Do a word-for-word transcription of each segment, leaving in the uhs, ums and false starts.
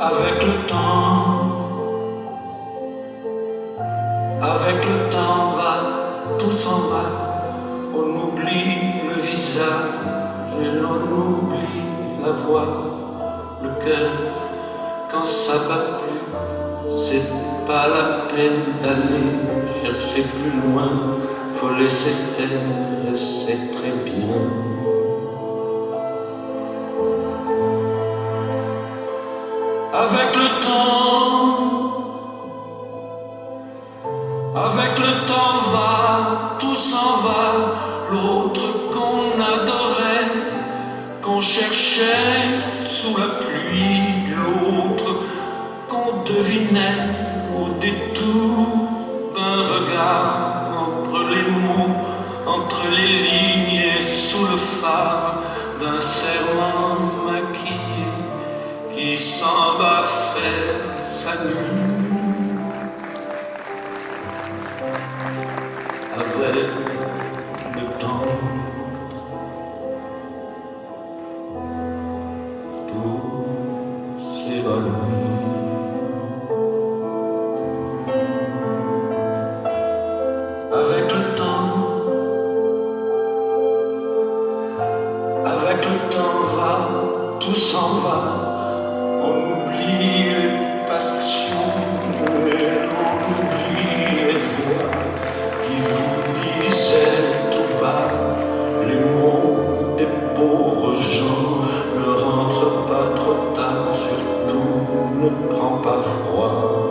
Avec le temps, avec le temps va, tout s'en va. On oublie le visage et l'on oublie la voix, le cœur. Quand ça bat plus, c'est pas la peine d'aller chercher plus loin. Faut laisser faire et c'est très bien. Avec le temps, avec le temps va, tout s'en va. L'autre qu'on adorait, qu'on cherchait sous la pluie, l'autre qu'on devinait au détour d'un regard, entre les mots, entre les lignes et sous le phare d'un serment maquillé qui s'en va faire sa nuit. Avec le temps, tout s'évanouit. Avec le temps, avec le temps va, tout s'en va. On oublie les passions et on oublie les voix qui vous disaient tout bas les mots des pauvres gens. Ne rentre pas trop tard, surtout ne prends pas froid.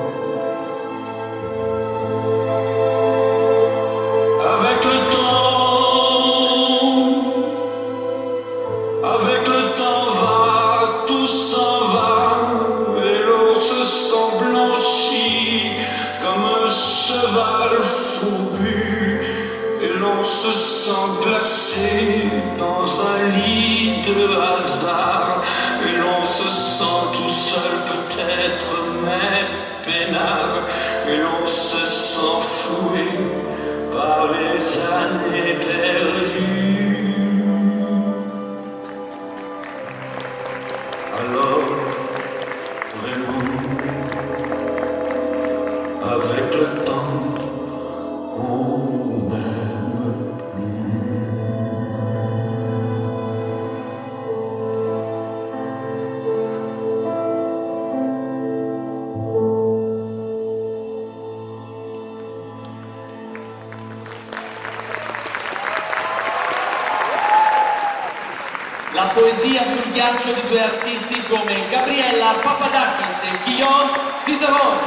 Avec le temps, avec le temps va, tout s'en va, et l'on se sent blanchi comme un cheval fourbu, et l'on se sent glacé dans un lit de hasard, et l'on se sent tout seul peut-être, mais peinard, et l'on se sent floué par les années perdues. Alors, vraiment, avec le temps, on n'aime plus. La poesia sul ghiaccio di due artisti come Gabriella, Papadakis e Guillaume, CIZERON.